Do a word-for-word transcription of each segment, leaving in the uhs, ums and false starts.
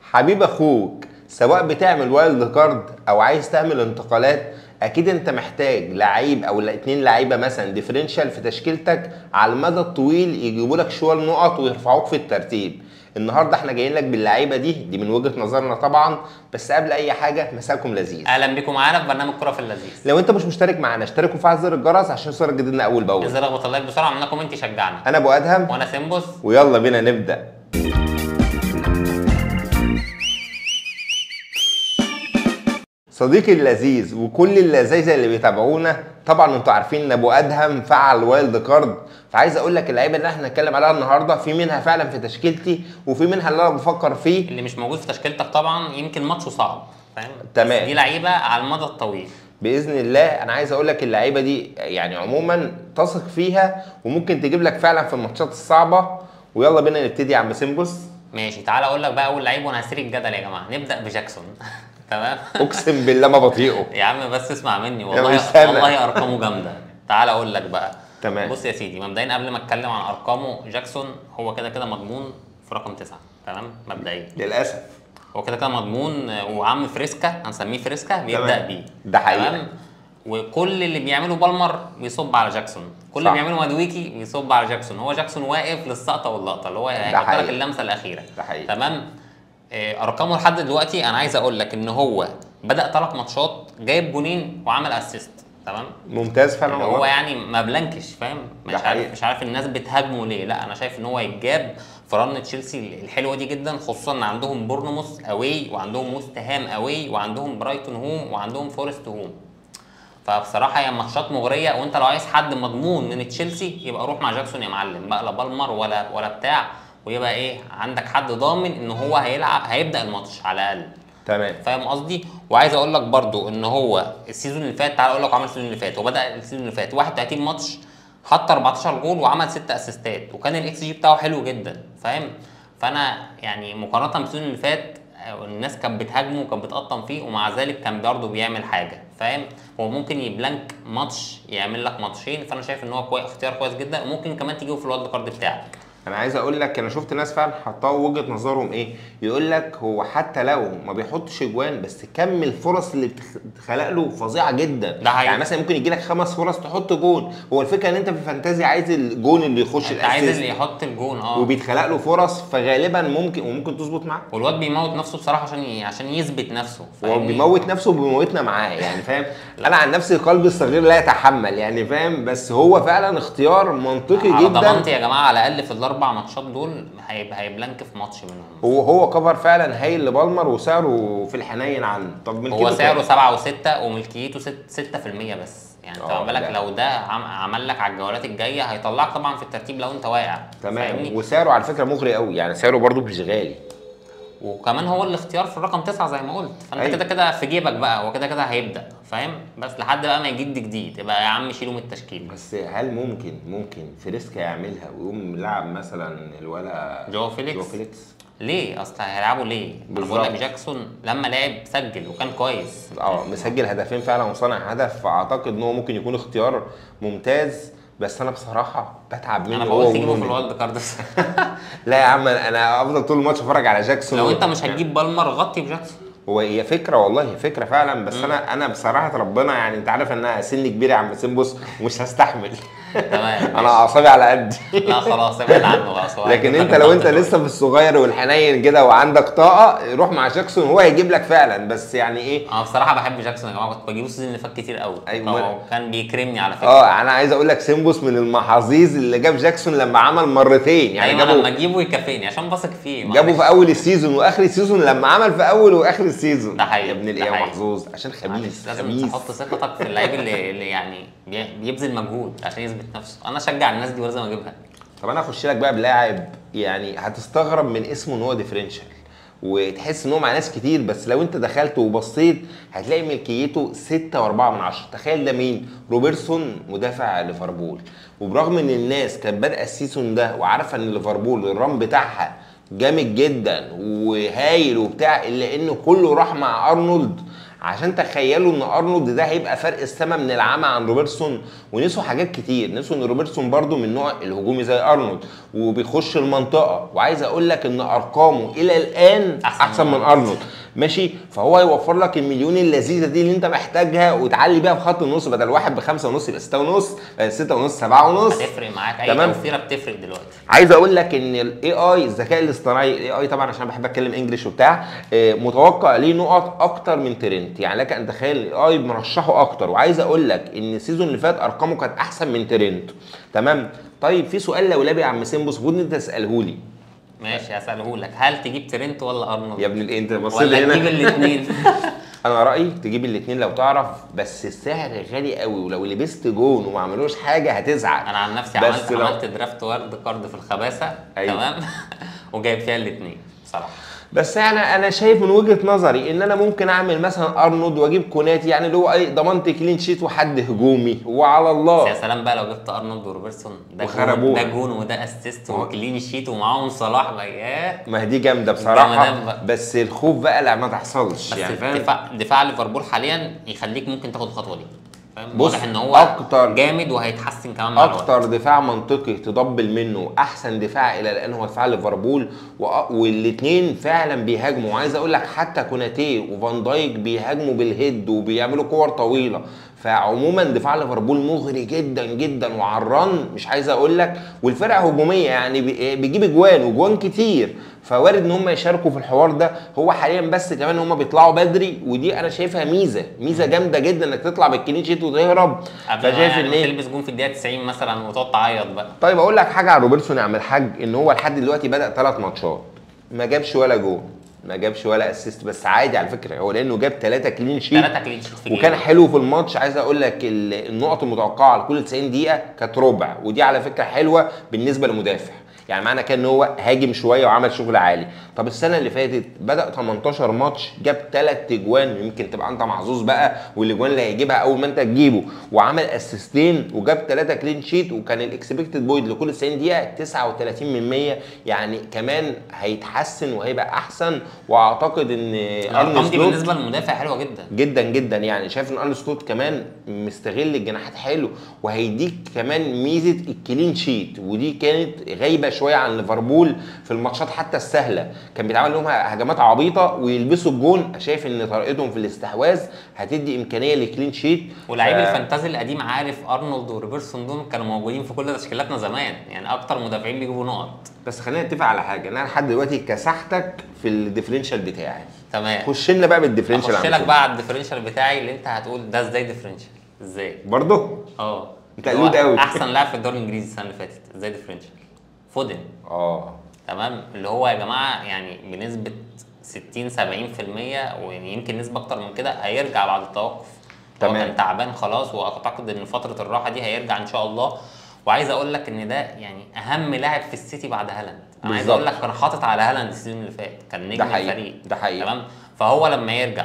حبيب اخوك، سواء بتعمل وايلد كارد او عايز تعمل انتقالات، اكيد انت محتاج لعيب او اتنين لعيبه مثلا ديفرنشال في تشكيلتك على المدى الطويل يجيبوا لك شويه نقط ويرفعوك في الترتيب. النهارده احنا جايين لك باللعيبه دي دي من وجهه نظرنا طبعا، بس قبل اي حاجه مساكم لذيذ. اهلا بكم معانا في برنامج كرة في اللذيذ. لو انت مش مشترك معانا اشترك وفعل زر الجرس عشان يوصلك جديدنا اول باول. انزل اخبط اللايك بسرعه، عملنا كومنت يشجعني. انا ابو ادهم وانا سيمبوس، ويلا بينا نبدا. صديقي اللذيذ وكل اللذيذه اللي بيتابعونا، طبعا انتوا عارفين ان ابو ادهم فعل وايلد كارد، فعايز اقول لك اللعيبه اللي احنا هنتكلم عليها النهارده في منها فعلا في تشكيلتي وفي منها اللي انا بفكر فيه. اللي مش موجود في تشكيلتك طبعا يمكن ماتشه صعب، فاهم؟ تمام. دي لعيبه على المدى الطويل باذن الله. انا عايز اقول لك اللعيبه دي يعني عموما تثق فيها وممكن تجيب لك فعلا في الماتشات الصعبه. ويلا بينا نبتدي يا عم سيمبوس. ماشي، تعال اقول لك بقى اول لعيب وانا هسير الجدل يا جماعه. نبدا بجاكسون. تمام. اقسم بالله ما بطيئه يا عم بس اسمع مني، يا والله مستنى. والله ارقامه جامده. تعال اقول لك بقى. تمام. بص يا سيدي، مبدئيا قبل ما اتكلم عن ارقامه، جاكسون هو كده كده مضمون في رقم تسعة. تمام مبدئيا للاسف هو كده كده مضمون، وعم فريسكا هنسميه فريسكا بيبدا بيه. ده حقيقي. تمام. وكل اللي بيعمله بالمر بيصب على جاكسون، كل اللي بيعمله مدويكي بيصب على جاكسون. هو جاكسون واقف للسقطه واللقطه، اللي هو هيحط لك اللمسه الاخيره. ده حقيقي. تمام. إيه ارقامه لحد دلوقتي؟ انا عايز اقول لك ان هو بدا ثلاث ماتشات جايب جونين وعمل اسيست. تمام. ممتاز فعلا. هو يعني ما بلانكش، فاهم؟ مش ده عارف حقيقي. مش عارف الناس بتهاجمه ليه. لا انا شايف ان هو يتجاب في رن تشيلسي الحلوه دي جدا، خصوصا ان عندهم بورنموث اوي وعندهم وست هام اوي وعندهم برايتون هوم وعندهم فورست هوم. فبصراحه هي ماتشات مغريه، وانت لو عايز حد مضمون من تشيلسي يبقى روح مع جاكسون يا معلم بقى، لا بالمر ولا ولا بتاع، ويبقى ايه عندك حد ضامن ان هو هيلعب هيبدا الماتش على الاقل. تمام. فاهم قصدي؟ وعايز اقول لك برضو ان هو السيزون اللي فات، تعال اقول لك عمل السيزون اللي فات. هو بدا السيزون اللي فات واحد وتلاتين ماتش، حط اربعتاشر جول وعمل ستة اسيستات، وكان الاكس جي بتاعه حلو جدا، فاهم؟ فانا يعني مقارنه بالسيزون اللي فات الناس كانت بتهاجمه وكانت بتقطم فيه، ومع ذلك كان برضه بيعمل حاجه، فاهم؟ هو ممكن يبلانك ماتش يعمل لك ماتشين، فانا شايف ان هو كوي... اختيار كويس جدا، وممكن كمان تجيبه في الوايلد كارد بتاعك. انا عايز اقول لك انا شفت ناس فعلا حطاه وجهه نظرهم ايه، يقول لك هو حتى لو ما بيحطش اجوان بس كم الفرص اللي بتخلق له فظيعه جدا. ده حقيقي. يعني مثلا ممكن يجي لك خمس فرص تحط جون. هو الفكره ان انت في الفانتازي عايز الجون اللي يخش انت عايز اللي يحط الجون، اه وبيتخلق له فرص، فغالبا ممكن وممكن تظبط معاه. والواد بيموت نفسه بصراحه عشان ي... عشان يثبت نفسه، هو بيموت نفسه وبيموتنا معاه يعني، فاهم؟ انا عن نفسي قلبي الصغير لا يتحمل يعني، فاهم؟ بس هو فعلا اختيار منطقي على جدا. ضمانتي يا جماعه على الاقل في الاربع ماتشات دول هيبقى هيبلانك في ماتش منهم. هو هو كفر فعلا هايل لبالمر وسعره في الحنين عنه. طب هو سعره سبعة وستة وملكيته ستة في المية بس، يعني انت بالك لا. لو ده عمل لك على الجولات الجايه هيطلعك طبعا في الترتيب لو انت واقع. تمام. وسعره على فكره مغري قوي، يعني سعره برده مش غالي، وكمان هو الاختيار في الرقم تسعة زي ما قلت، فانت أيوة. كده كده في جيبك بقى، هو كده كده هيبدا، فاهم؟ بس لحد بقى ما يجد جديد يبقى يا عم شيله من التشكيل. بس هل ممكن ممكن فريسكا يعملها ويقوم لاعب مثلا الولا جو فيليكس؟ جو فيليكس ليه؟ اصل هيلعبوا ليه؟ انا بقول لك جاكسون لما لعب سجل وكان كويس، اه مسجل هدفين فعلا وصانع هدف، فاعتقد ان هو ممكن يكون اختيار ممتاز. بس انا بصراحه بتعب منه. انا بقول تجيبه في الوايلد كارد. لا يا عم انا افضل طول الماتش اتفرج على جاكسون. لو انت مش هتجيب بالمر غطي بجاكسون. هو هي فكره والله، هي فكره فعلا، بس مم. انا انا بصراحه ربنا يعني انت عارف ان انا سن كبير يا عم سيمبوس ومش هستحمل. تمام. انا اعصابي على قدي. لا خلاص ابعد عنه خلاص. لكن انت لو انت لسه في الصغير والحنين كده وعندك طاقه روح مع جاكسون، هو هيجيب لك فعلا. بس يعني ايه، انا بصراحه بحب جاكسون يا جماعه، كنت بجيبه السيزون اللي فات كتير قوي. أيوة. كان بيكرمني على فكره. اه انا عايز اقول لك سيمبوس من المحاظيظ اللي جاب جاكسون لما عمل مرتين، يعني أيوة جابه لما اجيبه يكفيني عشان بثق فيه. جابه في اول السيزون واخر السيزون، لما عمل في اول واخر السيزون. ده حقيقي. يا ابن الايه محظوظ عشان خبيث. لازم خبيث. تحط ثقتك في اللعيب اللي, اللي يعني بيبذل مجهود عشان يثبت نفسه. انا اشجع الناس دي ولازم اجيبها. طب انا اخش لك بقى بلاعب يعني هتستغرب من اسمه ان هو ديفرنشال وتحس ان هو مع ناس كتير، بس لو انت دخلت وبصيت هتلاقي ملكيته ستة واربعة من عشرة. تخيل ده مين؟ روبرتسون مدافع ليفربول. وبرغم ان الناس كانت بادئه السيزون ده وعارفه ان ليفربول الرام بتاعها جامد جدا وهايل وبتاع، الا انه كله راح مع ارنولد عشان تخيلوا ان ارنولد ده هيبقى فرق السما من العمى عن روبرتسون. ونسوا حاجات كتير، نسوا ان روبرتسون برده من النوع الهجومي زي ارنولد وبيخش المنطقه، وعايز اقول لك ان ارقامه الى الان احسن, أحسن من ارنولد ماشي. فهو هيوفر لك المليون اللذيذه دي اللي انت محتاجها وتعلي بيها في خط النص، بدل واحد بخمسه ونص يبقى سته ونص، سته ونص سبعه ونص. هتفرق معاك، اي توفيره بتفرق دلوقتي. عايز اقول لك ان الاي اي الذكاء الاصطناعي الاي اي طبعا عشان بحب اتكلم انجلش وبتاع، متوقع ليه نقط اكتر من ترنت. يعني لك ان تتخيل الاي اي مرشحه اكتر. وعايز اقول لك ان السيزون اللي فات ارقامه كانت احسن من ترنت. تمام. طيب في سؤال لولبي يا عم سيمبوس المفروض انت تساله لي. ماشي هساله لك، هل تجيب ترنت ولا ارنولد؟ يا ابن الايه انت بصيت هنا ولا تجيب الاثنين؟ انا رايي تجيب الاثنين لو تعرف، بس السعر غالي قوي، ولو لبست جون وما عملوش حاجه هتزعل. انا عن نفسي عملت لو... عملت درافت ورد كارد في الخباثه. أيوة. تمام. وجايب فيها الاثنين بصراحه. بس انا انا شايف من وجهه نظري ان انا ممكن اعمل مثلا ارنولد واجيب كوناتي، يعني اللي هو اي ضمنت كلين شيت وحد هجومي وعلى الله. يا سلام بقى لو جبت ارنولد وروبرتسون، ده جون ده جون وده اسيست وكلين شيت ومعاهم صلاح بقى. ياه ما دي جامده بصراحه. بس الخوف بقى لا ما تحصلش. بس يعني دفاع دفاع ليفربول حاليا يخليك ممكن تاخد الخطوه دي. بص واضح ان هو أكتر جامد وهيتحسن كمان مع الوقت. اكتر دفاع منطقي تضبل منه احسن دفاع الى الان هو دفاع ليفربول، والاثنين فعلا بيهاجموا. وعايز اقول لك حتى كوناتي وفان دايك بيهاجموا بالهيد وبيعملوا كور طويله. فعموما دفاع ليفربول مغري جدا جدا، وعلى الرن مش عايز اقول لك، والفرقه هجوميه يعني بيجيب اجوان وجوان كتير، فوارد ان هم يشاركوا في الحوار ده. هو حاليا بس كمان هم بيطلعوا بدري، ودي انا شايفها ميزه ميزه جامده جدا انك تطلع بالكلين شيت وتهرب. فشايف يعني ان تلبس جون في الدقيقه تسعين مثلا وتقعد تعيط بقى. طيب اقول لك حاجه على روبرتسون يا عم الحاج، ان هو لحد دلوقتي بدا ثلاث ماتشات ما جابش ولا جون، ما جابش ولا اسيست، بس عادي على فكره هو لانه جاب ثلاثه كلين شيت ثلاثه كلين شيت في وكان حلو في الماتش. عايز اقول لك النقط المتوقعه على كل تسعين دقيقه كانت ربع، ودي على فكره حلوه بالنسبه للمدافع. يعني معنى كان ان هو هاجم شويه وعمل شغل عالي. طب السنه اللي فاتت بدا تمنتاشر ماتش جاب ثلاث اجوان، يمكن تبقى انت محظوظ بقى والاجوان اللي هيجيبها اول ما انت تجيبه، وعمل اسيستين وجاب ثلاثه كلين شيت، وكان الاكسبكتد بوينت لكل تسعين دقيقه تسعة وثلاثين من مية. يعني كمان هيتحسن وهيبقى احسن. واعتقد ان ارن سلوت بالنسبه للمدافع حلوه جدا جدا جدا. يعني شايف ان ارن سلوت كمان مستغل الجناحات حلو، وهيديك كمان ميزه الكلين شيت، ودي كانت غايبه شويه عن ليفربول في الماتشات حتى السهله. كان بيتعمل لهم هجمات عبيطه ويلبسوا الجون. شايف ان طريقتهم في الاستحواذ هتدي امكانيه لكلين شيت. ولاعيب ف... الفانتازي القديم عارف ارنولد وروبرتسون دول كانوا موجودين في كل تشكيلاتنا زمان، يعني اكتر مدافعين بيجيبوا نقط. بس خلينا نتفق على حاجه، ان انا لحد دلوقتي كسحتك في الديفرنشال بتاعي. تمام. خش لنا بقى بالديفرنشال. خش لك بقى على الديفرنشال بتاعي اللي انت هتقول ده ازاي ديفرنشال ازاي برضه. اه انت قلود قوي. احسن لاعب في الدوري الانجليزي السنه اللي فاتت ازاي ديفرنشال فودن. اه تمام. اللي هو يا جماعه يعني بنسبه ستين سبعين في المية، ويمكن نسبه اكتر من كده هيرجع بعد التوقف. تمام. هو كان تعبان خلاص، واعتقد ان فتره الراحه دي هيرجع ان شاء الله. وعايز اقول لك ان ده يعني اهم لاعب في السيتي بعد هالاند. انا عايز اقول لك كان حاطط على هالاند السيزون اللي فات، كان نجم الفريق. ده حقيقي. تمام. فهو لما يرجع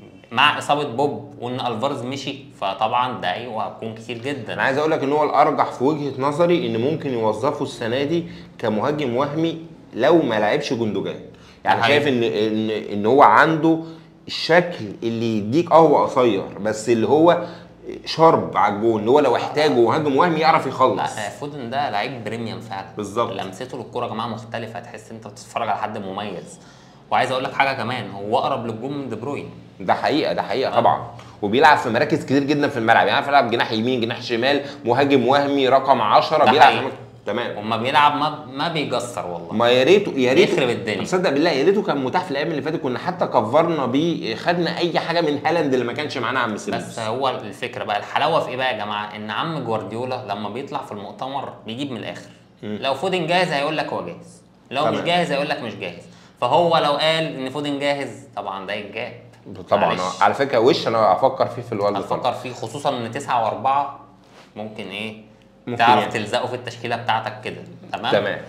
مع اصابه بوب وان الفارز مشي، فطبعا ده ايوه هتكون كتير جدا. انا عايز اقول لك ان هو الارجح في وجهه نظري ان ممكن يوظفه السنه دي كمهاجم وهمي لو ما لعبش جندوجان. يعني شايف ان ان ان هو عنده الشكل اللي يديك، اه هو قصير بس اللي هو شارب على الجون، اللي هو لو احتاجه مهاجم وهمي يعرف يخلص. لا فودن ده لعيب بريميوم فعلا. بالظبط. لمسته للكوره يا جماعه مختلفه، تحس انت بتتفرج على حد مميز. وعايز اقول لك حاجه كمان، هو اقرب للجون من دي بروين. ده حقيقه ده حقيقه طبعا. وبيلعب في مراكز كتير جدا في الملعب، يعني بيلعب جناح يمين جناح شمال مهاجم وهمي رقم عشرة بيلعب في تمام. وما بيلعب ما ما بيجسر والله. ما يا ريته يا ريته يخرب الدنيا. تصدق بالله يا ريته كان متاح في الايام اللي فاتت، كنا حتى كفرنا بيه، خدنا اي حاجه من هالاند اللي ما كانش معانا عم سيمس. بس هو الفكره بقى الحلاوه في ايه بقى يا جماعه، ان عم جوارديولا لما بيطلع في المؤتمر بيجيب من الاخر. م. لو فودن جاهز هيقول لك هو جاهز، لو طبعا. مش جاهز هيقول لك مش جاهز. فهو لو قال ان فودن جاهز طبعا ده يتجاب طبعا. معلش. على فكره وش انا افكر فيه في الوالد افكر فيه، خصوصا ان تسعة واربعة ممكن ايه ممكن تعرف يعني. تلزقه في التشكيله بتاعتك كده. تمام تمام.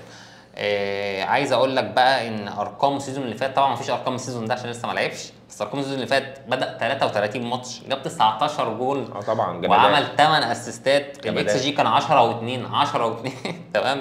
آه عايز اقول لك بقى ان ارقام السيزون اللي فات، طبعا مفيش ارقام السيزون ده عشان لسه ما لعبش، بس ارقام السيزون اللي فات بدا تلاتة وتلاتين ماتش جاب تسعتاشر جول. اه طبعا جمدان. وعمل تمن اسيستات. الاكس جي كان عشرة واتنين عشرة واتنين تمام.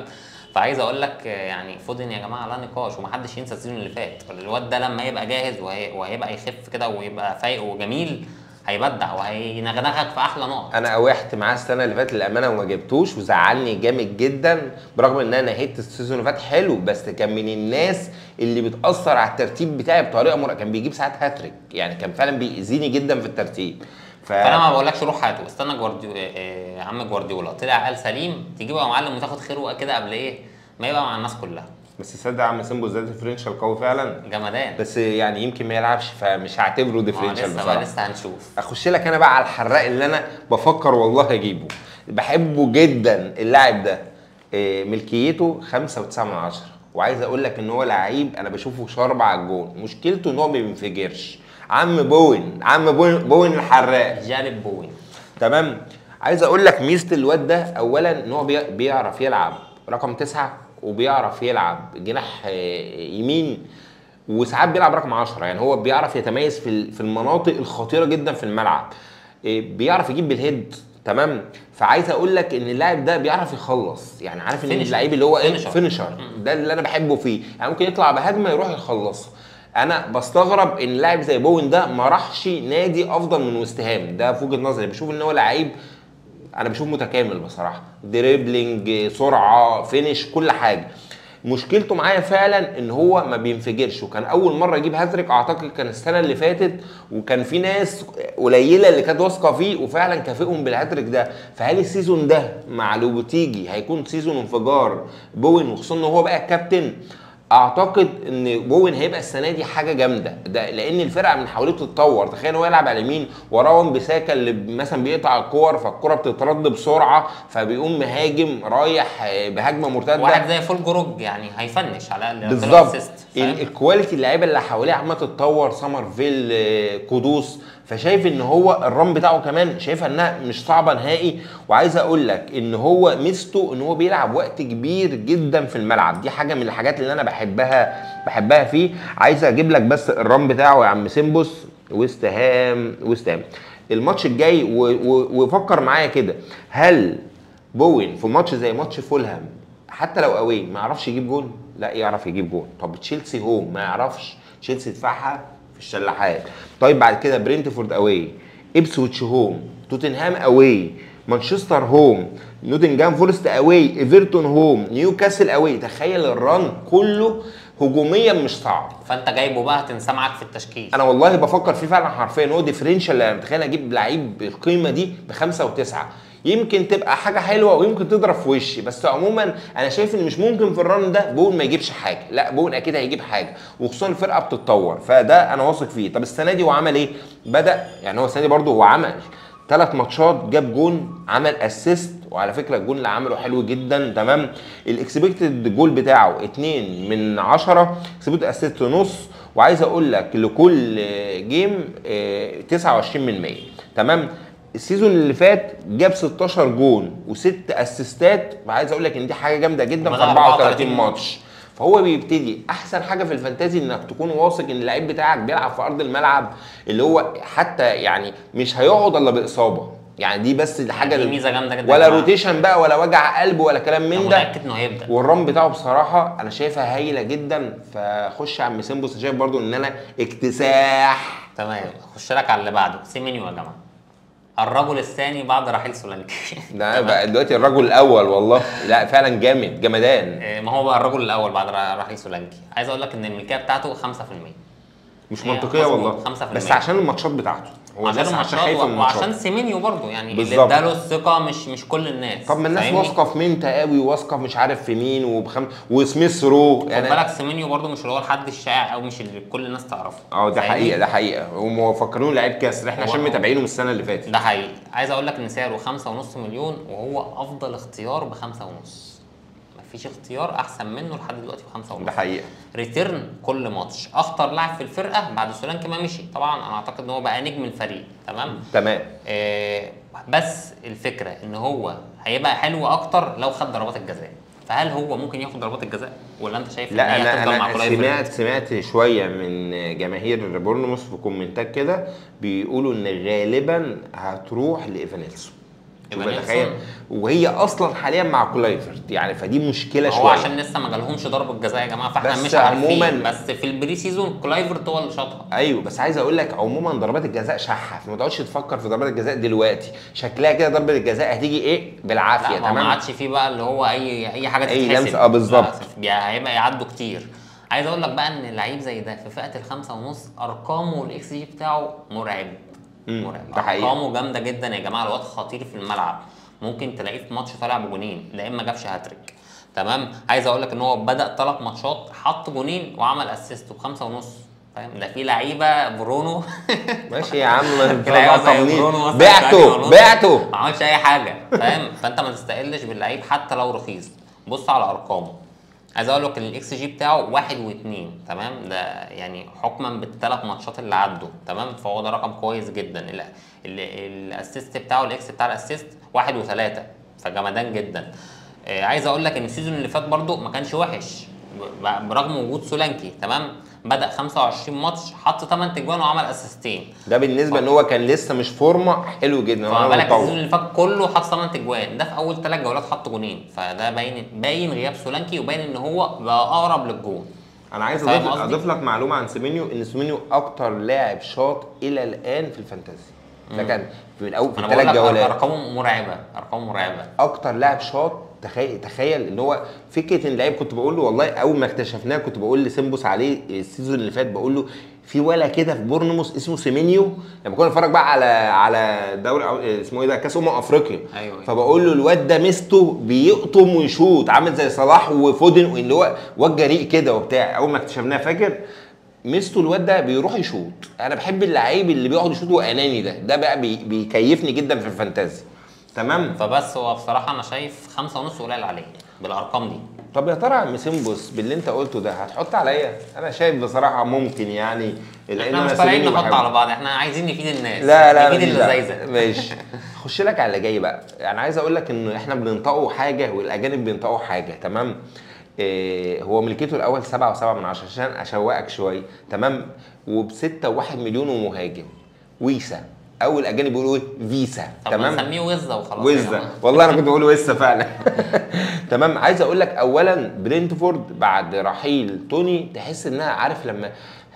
فعايز اقول لك يعني فودن يا جماعه لا نقاش، ومحدش ينسى السيزون اللي فات. الواد ده لما يبقى جاهز وهي... وهيبقى يخف كده ويبقى فايق وجميل هيبدع وهينغنغك في احلى نقط. انا قاوحت معاه السنه اللي فاتت للامانه وما جبتوش وزعلني جامد جدا، برغم ان انا نهيت السيزون اللي فات حلو، بس كان من الناس اللي بتاثر على الترتيب بتاعي بطريقه مرعبه، كان بيجيب ساعات هاتريك يعني، كان فعلا بيأذيني جدا في الترتيب. ف... فانا ما بقولكش روح هاته، استنى جوارديولا يا عم، جوارديولا طلع قال سليم تجيبه يا معلم وتاخد خير كده قبل ايه ما يبقى مع الناس كلها. بس تصدق عم سيمبو ده ديفرنشال قوي فعلا جمدان، بس يعني يمكن ما يلعبش فمش هعتبره ديفرنشال لسه بصراحه. لسه هنشوف. اخش لك انا بقى على الحراق اللي انا بفكر والله اجيبه، بحبه جدا اللاعب ده، إيه، ملكيته خمسة وتسعة من عشرة، وعايز اقول لك ان هو لعيب انا بشوفه شارب على الجون، مشكلته ان هو ما بينفجرش. عم بوين، عم بوين, بوين الحراق جالب بوين. تمام. عايز اقول لك ميزه الواد ده اولا ان هو بي- بيعرف يلعب رقم تسعة، وبيعرف يلعب جناح يمين، وساعات بيلعب رقم عشرة، يعني هو بيعرف يتميز في في المناطق الخطيره جدا في الملعب، بيعرف يجيب بالهيد تمام. فعايز اقول لك ان اللاعب ده بيعرف يخلص، يعني عارف ان اللعيب اللي هو ايه فينيشر، ده اللي انا بحبه فيه، يعني ممكن يطلع بهجمه يروح يخلصها. انا بستغرب ان لاعب زي بوين ده ما راحش نادي افضل من وست هام، ده في وجهه نظري بشوف ان هو لعيب، انا بشوف متكامل بصراحه، دريبلينج، سرعه، فينش، كل حاجه. مشكلته معايا فعلا ان هو ما بينفجرش، وكان اول مره يجيب هاتريك اعتقد كان السنه اللي فاتت، وكان في ناس قليله اللي كانت واثقه فيه وفعلا كافئهم بالهاتريك ده. فهل السيزون ده مع لوبوتيجي هيكون سيزون انفجار بوين، وخصوصا ان هو بقى الكابتن؟ اعتقد ان بوين هيبقى السنه دي حاجه جامده، ده لان الفرقه من حواليه بتتطور. تخيل هو يلعب على اليمين وراه وان بيساكا اللي مثلا بيقطع الكور، فالكوره بتترد بسرعه فبيقوم مهاجم رايح بهجمه مرتده، واحد زي فول جروج يعني هيفنش على الاقل بالظبط. الكواليتي اللعيبه اللي حواليه عماله تتطور، سمرفيل، قدوس، فشايف ان هو الرام بتاعه كمان شايفها انها مش صعبه نهائي. وعايز اقول لك ان هو ميزته ان هو بيلعب وقت كبير جدا في الملعب، دي حاجه من الحاجات اللي انا بحبها بحبها فيه. عايز اجيب لك بس الرام بتاعه يا عم سيمبوس، ويست هام ويست هام الماتش الجاي، وفكر معايا كده، هل بوين في ماتش زي ماتش فولهام حتى لو قوي ما يعرفش يجيب جون؟ لا يعرف يجيب جون. طب تشيلسي هوم ما يعرفش؟ تشيلسي دفاعها في الشلاحات. طيب بعد كده برينتفورد اواي، ابسويتش هوم، توتنهام اواي، مانشستر هوم، نوتنجهام فورست اواي، ايفرتون هوم، نيوكاسل اواي. تخيل الران كله هجوميا مش صعب، فانت جايبه بقى هتنسى معاك في التشكيل. انا والله بفكر فيه فعلا حرفيا، هو ديفرنشال. انا متخيل اجيب لعيب بالقيمه دي بخمسه وتسعه، يمكن تبقى حاجه حلوه ويمكن تضرب في وشي، بس عموما انا شايف ان مش ممكن في الران ده بون ما يجيبش حاجه، لا بون اكيد هيجيب حاجه، وخصوصا الفرقه بتتطور، فده انا واثق فيه. طب السنه دي هو عمل ايه؟ بدا يعني هو السنه دي برده هو عمل ثلاث ماتشات جاب جون، عمل اسيست، وعلى فكره الجون اللي عمله حلو جدا تمام. الاكسبكتد جول بتاعه اتنين من عشرة، اكسبكتد اسيست نص، وعايز اقول لك لكل جيم تسعة وعشرين من مية تمام. السيزون اللي فات جاب ستاشر جون وست اسيستات، وعايز اقول لك ان دي حاجه جامده جدا في اربعة وتلاتين ماتش. فهو بيبتدي احسن حاجه في الفانتازي انك تكون واثق ان اللعيب بتاعك بيلعب في ارض الملعب، اللي هو حتى يعني مش هيقعد الا باصابه، يعني دي بس الحاجه دي ميزه جامده جدا، ولا روتيشن بقى ولا وجع قلب ولا كلام من ده، متاكد انه هيبدا. والرام بتاعه بصراحه انا شايفها هايله جدا. فخش يا عم سيمبوس، شايف برضو ان انا اكتساح. تمام، اخش لك على اللي بعده، سيمينيو يا جماعه، الرجل الثاني بعد رحيل سولانكي. ده بقى دلوقتي الرجل الاول والله، لا فعلا جامد جمدان. ما هو بقى الرجل الاول بعد رحيل سولانكي. عايز اقول لك ان الملكيه بتاعته خمسة في المية، مش منطقيه والله، خمسة في المية. بس عشان الماتشات بتاعته، هو عشان الماتشات وعشان سيمينيو برضه يعني اللي اداله الثقه مش مش كل الناس. طب ما الناس واثقه في مينتا قوي، واثقه مش عارف في مين، وبخم وسميث رو، يعني خد بالك سيمينيو برضه مش اللي هو الحد الشائع او مش اللي كل الناس تعرفه. اه ده حقيقه، ده حقيقه، هم فكروني لعيب كاس، احنا عشان متابعينه من السنه اللي فاتت. ده حقيقي. عايز اقول لك ان سعره خمسة ونص مليون، وهو افضل اختيار بخمسة ونص، مفيش اختيار احسن منه لحد دلوقتي بخمسة ونص. ده حقيقه. ريتيرن كل ماتش، اخطر لاعب في الفرقه بعد سولانكي ما مشي، طبعا انا اعتقد ان هو بقى نجم الفريق تمام. تمام. آه بس الفكره ان هو هيبقى حلو اكتر لو خد ضربات الجزاء. فهل هو ممكن ياخد ضربات الجزاء ولا انت شايف لا ان هي انا انا سمعت سمعت شويه من جماهير بورنموث في كومنتات كده بيقولوا ان غالبا هتروح لايفانيلسون، تخيل، وهي اصلا حاليا مع كولايفرت يعني، فدي مشكله شويه. هو عشان لسه ما جالهمش ضربه جزاء يا جماعه، فاحنا مش عارفين، بس في البري سيزون كولايفرت هو اللي شاطها. ايوه بس عايز اقول لك عموما ضربات الجزاء شحه، فما تقعدش تفكر في ضربات الجزاء دلوقتي، شكلها كده ضربه الجزاء هتيجي ايه بالعافيه. تمام، ما عادش فيه بقى اللي هو اي اي حاجه اي تتحسب. لمسه اه بالظبط، هيبقى يعدوا كتير. عايز اقول لك بقى ان لعيب زي ده في فئه الخمسه ونص ارقامه والاكس جي بتاعه مرعب مرعب، ارقامه جامده جدا يا جماعه. الواد خطير في الملعب، ممكن تلاقيه في ماتش طالع بجونين لا اما جابش هاتريك. تمام، عايز اقول لك ان هو بدا ثلاث ماتشات حط جونين وعمل اسيست بخمسه ونص، فاهم؟ ده في لعيبه برونو ماشي يا عم برونو بعته بعته ما عملش اي حاجه، فاهم؟ فانت ما تستقلش باللعيب حتى لو رخيص. بص على ارقامه، عايز اقول لك ان الاكس جي بتاعه واحد واثنين، تمام؟ ده يعني حكما بالثلاث ماتشات اللي عدوا، تمام؟ فهو ده رقم كويس جدا. الاسيست بتاعه الاكس بتاع الاسيست واحد وثلاثه، فجمدان جدا. آه عايز اقول لك ان السيزون اللي فات برده ما كانش وحش برغم وجود سولانكي، تمام؟ بدأ خمسة وعشرين ماتش حط ثمانية اجوان وعمل اسيستين، ده بالنسبه ان هو كان لسه مش فورمه حلو جدا. فما بالك السيزون اللي فات كله حط ثمانية اجوان، ده في اول ثلاث جولات حط جونين، فده باين باين غياب سولانكي وباين ان هو بقى اقرب للجون. انا عايز اضيف اضيف لك معلومه عن سيمينيو، ان سيمينيو اكتر لاعب شاط الى الان في الفانتازي، ده كان من اول في الثلاث جولات. ارقامه مرعبه، ارقامه مرعبه، اكتر لاعب شاط. تخيل تخيل ان هو فكره ان اللعيب، كنت بقول له والله اول ما اكتشفناه كنت بقول لسيمبوس عليه السيزون اللي فات، بقول له في ولا كده في بورنموث اسمه سيمينيو، لما كنا نتفرج بقى على على دوري اسمه ايه ده كاس امم افريقيا. أيوة. فبقول له الواد ده ميزته بيقطم ويشوط عامل زي صلاح وفودن، اللي هو واد جريء كده وبتاع. اول ما اكتشفناه فاكر ميزته الواد ده بيروح يشوط. انا بحب اللعيب اللي بيقعد يشوط واناني، ده ده بقى بي بيكيفني جدا في الفانتازي، تمام؟ فبس هو بصراحه انا شايف خمسة ونص قليل عليه بالارقام دي. طب يا ترى يا عم سيمبوس باللي انت قلته ده هتحط عليا؟ انا شايف بصراحه ممكن يعني، لان احنا مش طالعين نحط على بعض، احنا عايزين نفيد الناس. لا لا نفيد اللذاذه. ماشي خش لك على اللي جاي بقى. يعني عايز اقول لك ان احنا بننطقوا حاجه والاجانب بينطقوا حاجه، تمام؟ إيه هو ملكيته الاول سبعة وسبعة من عشرة عشان اشوقك شويه، تمام؟ وبستة وواحد مليون ومهاجم. ويسا او الاجانب بيقولوا ايه فيسا، تمام؟ نسميه وزه وخلاص. وزه والله انا كنت بقول وزه فعلا تمام. عايز اقول لك اولا برينتفورد بعد رحيل توني تحس انها عارف لما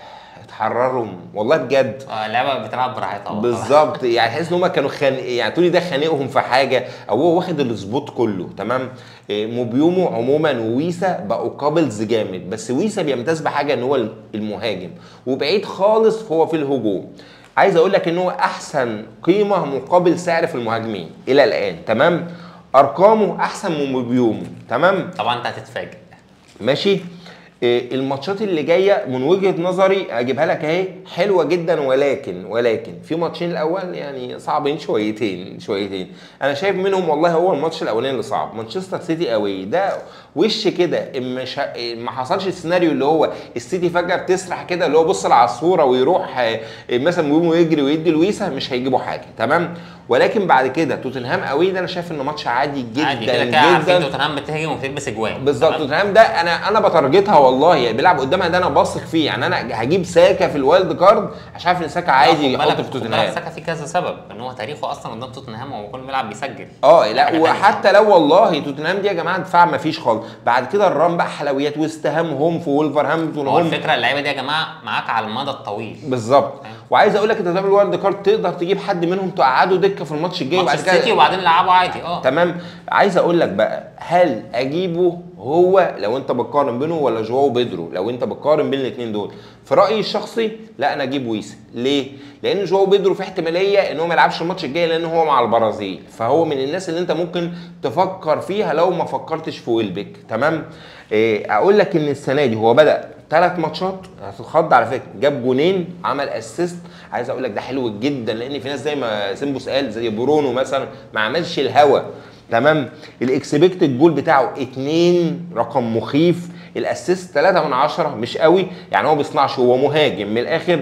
اتحرروا والله بجد، اه اللعبه بتلعب براحتها بالظبط. يعني تحس ان هم كانوا خان... يعني توني ده خانقهم في حاجه، او هو واخد السبوت كله، تمام؟ إيه موبيومو عموما وويسا بقوا كابلز جامد، بس ويسا بيمتاز بحاجه ان هو المهاجم، وبعيد خالص هو في الهجوم. عايز اقول لك ان هو احسن قيمه مقابل سعر في المهاجمين الى الان، تمام؟ ارقامه احسن من موبيومو، تمام؟ طبعا انت هتتفاجئ. ماشي. الماتشات اللي جايه من وجهه نظري اجيبها لك اهي حلوه جدا، ولكن ولكن في ماتشين الاول يعني صعبين شويتين شويتين. انا شايف منهم والله هو الماتش الاولاني اللي صعب، مانشستر سيتي اوي، ده وش كده مش ما حصلش السيناريو اللي هو السيتي فجاه بتسرح كده اللي هو بص على الصوره ويروح مثلا مويمو يجري ويدي لويسا، مش هيجيبوا حاجه، تمام؟ ولكن بعد كده توتنهام اوي ده انا شايف انه ماتش عادي جدا عادي كده جدا. عارفين توتنهام بتهاجم وبتلبس اجوان بالظبط. توتنهام ده انا انا بتارجتها والله، يعني بيلعب قدامها ده انا باثق فيه. يعني انا هجيب ساكا في الوايلد كارد عشان عارف ان ساكا عادي يحط في توتنهام. ساكا في كذا سبب، ان هو تاريخه اصلا قدام توتنهام هو كل بيلعب بيسجل. اه لا وحتى لو والله توتنهام دي يا جماعه دفاع ما فيش خالص، بعد كده الرام بقى حلويات واستهام هوم في وولفرهامبتون. هو الفكره اللعيبه دي يا جماعه معاك على المدى الطويل بالظبط. وعايز اقول لك انت تعمل الوايلد كارد تقدر تجيب حد منهم تقعده دكه في الماتش الجاي وبعد كده وبعدين لعبه عادي. اه تمام. عايز اقول لك بقى هل اجيبه هو لو انت بتقارن بينه ولا جواو بيدرو؟ لو انت بتقارن بين الاثنين دول في رايي الشخصي لا انا اجيب ويسا. ليه؟ لان جواو بيدرو في احتماليه ان هو ما يلعبش الماتش الجاي لان هو مع البرازيل، فهو من الناس اللي انت ممكن تفكر فيها لو ما فكرتش في ويلبيك، تمام؟ إيه اقول لك ان السنه دي هو بدا ثلاث ماتشات هتتخض على فكره، جاب جونين عمل اسيست. عايز اقول لك ده حلو جدا، لان في ناس زي ما سيمبوس قال زي برونو مثلا ما عملش الهوا، تمام؟ الاكسبكتد جول بتاعه اتنين رقم مخيف، الاسيست ثلاثة من عشرة مش قوي، يعني هو ما بيصنعش، هو مهاجم من الاخر.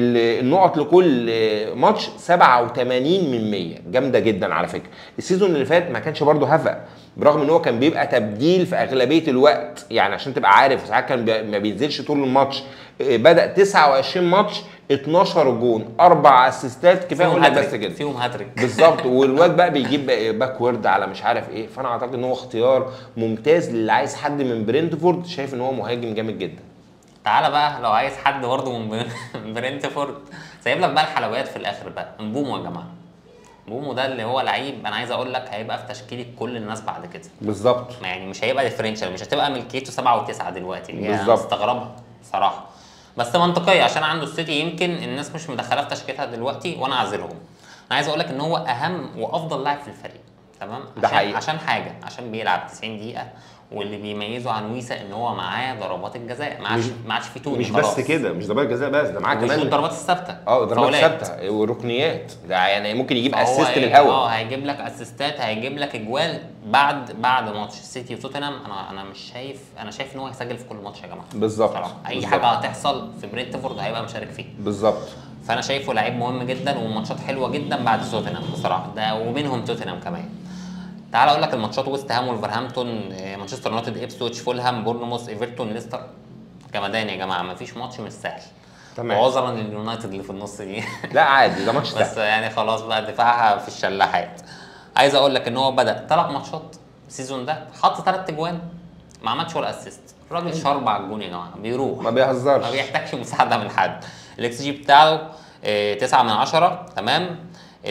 النقط لكل ماتش سبعة وثمانين من مية جامده جدا على فكره. السيزون اللي فات ما كانش برده هفق برغم ان هو كان بيبقى تبديل في اغلبيه الوقت، يعني عشان تبقى عارف ساعات كان ما بينزلش طول الماتش. بدا تسعة وعشرين ماتش اتناشر جون اربع اسيستات، كفايه اقول لك بس كده فيهم هاتريك بالظبط. والواد بقى بيجيب باكورد على مش عارف ايه. فانا اعتقد ان هو اختيار ممتاز للي عايز حد من برينتفورد، شايف ان هو مهاجم جامد جدا. تعالى بقى لو عايز حد برضه من برينتفورد، سايب لك بقى الحلويات في الاخر بقى، مبومو يا جماعه. مبومو ده اللي هو لعيب انا عايز اقول لك هيبقى في تشكيله كل الناس بعد كده بالظبط. يعني مش هيبقى ديفرنشال، مش هتبقى ملكيته سبعة وتسعة دلوقتي اللي هي بالظبط. مستغربها صراحه، بس منطقيه عشان عنده السيتي يمكن الناس مش مدخلاه في تشكيلتها دلوقتي وانا عازلهم. انا عايز اقول لك ان هو اهم وافضل لاعب في الفريق، تمام؟ ده عشان حقيقي. عشان حاجه، عشان بيلعب تسعين دقيقه، واللي بيميزه عن ويسا ان هو معاه ضربات الجزاء، ما عادش ما عادش في توني مش خلاص. بس كده، مش ضربات جزاء بس، ده معاه كمان الضربات الثابته. اه ضربات ثابته وركنيات، ده يعني ممكن يجيب اسيست من إيه؟ الهوا. اه هيجيب لك اسيستات، هيجيب لك اجوال. بعد بعد ماتش السيتي وتوتنهام انا انا مش شايف، انا شايف ان هو هيسجل في كل ماتش يا جماعه بالظبط. اي بالزبط. حاجه هتحصل في برينتفورد هيبقى مشارك فيه بالظبط. فانا شايفه لعيب مهم جدا وماتشات حلوه جدا بعد توتنهام بصراحه، ده ومنهم توتنهام كمان. تعال اقول لك الماتشات: ويست هام ولفرهامبتون، مانشستر يونايتد، إبسويتش، فولهام، بورنموث، ايفرتون، ليستر. جمدان يا جماعه، مفيش ماتش مش سهل. تمام. وعذرا لليونايتد اللي في النص دي لا عادي، ده ماتش سهل بس يعني خلاص بقى دفاعها في الشلاحات. عايز اقول لك ان هو بدا ثلاث ماتشات السيزون ده حط ثلاث اجوان، ما عملش ولا اسيست. الراجل شرب على الجون يا جماعه، بيروح ما بيهزرش، ما بيحتاجش مساعده من حد. الاكس جي بتاعه تسعة من عشرة، تمام.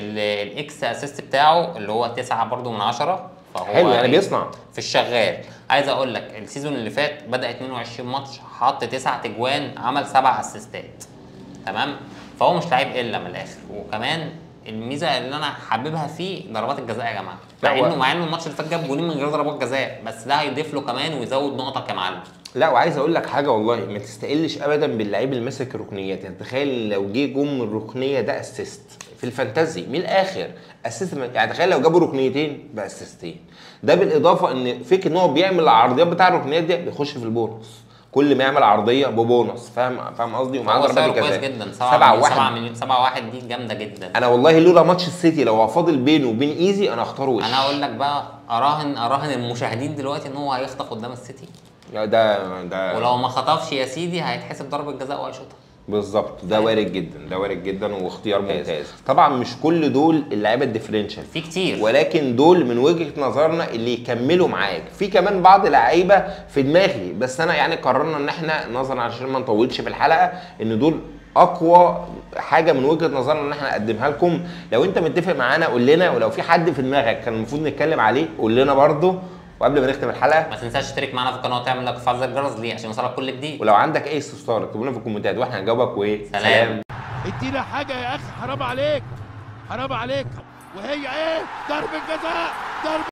الاكس اسيست بتاعه اللي هو تسعة برده من عشرة، فهو حلو يعني بيصنع في الشغال. عايز اقول لك السيزون اللي فات بدا اتنين وعشرين ماتش، حط تسعة اجوان، عمل سبع اسيستات، تمام. فهو مش لعيب الا من الاخر. وكمان الميزه اللي انا حاببها فيه ضربات الجزاء يا جماعه، مع انه مع انه الماتش اللي فات جاب جولين من غير ضربات جزاء، بس ده هيضيف له كمان ويزود نقطك يا معلم. لا وعايز اقول لك حاجه والله، ما تستقلش ابدا باللعيب اللي ماسك الركنيات. يعني تخيل لو جه جون من الركنيه ده اسيست في الفانتازي من الاخر، اسيست يعني تخيل لو جابوا ركنيتين باسيستين. ده بالاضافه ان فكره ان هو بيعمل العرضيات بتاع الركنيات دي بيخش في البونص، كل ما يعمل عرضيه ببونص، فاهم فاهم قصدي؟ ومعاه ضربات جزاء كويس جدا. سبعة واحد سبعة واحد دي جامده جدا. انا والله لولا ماتش السيتي لو هو فاضل بينه وبين ايزي انا اختاره وش. انا اقول لك بقى، اراهن اراهن المشاهدين دلوقتي ان هو هيخطف قدام السيتي. ده ده ولو ما خطفش يا سيدي هيتحسب ضربه جزاء وهيشوطها. بالظبط، ده وارد جدا، ده وارد جدا واختيار ممتاز. طبعا مش كل دول اللعيبه الديفرنشال، في كتير، ولكن دول من وجهه نظرنا اللي يكملوا معاك. في كمان بعض لعيبه في دماغي، بس انا يعني قررنا ان احنا نظرا عشان ما نطولش في الحلقه ان دول اقوى حاجه من وجهه نظرنا ان احنا نقدمها لكم. لو انت متفق معانا قول لنا، ولو في حد في دماغك كان المفروض نتكلم عليه قول لنا برده. وقبل ما نختم الحلقه ما تنساش تشترك معانا في القناه وتعمل لايك وتفعل زر الجرس ليه عشان يوصلك كل جديد. ولو عندك اي استفسار اكتبوا لنا في الكومنتات واحنا هنجاوبك. وايه سلام. ادينا حاجه يا اخي، حرام عليك حرام عليك. وهي ايه؟ ضربه جزاء، ضربه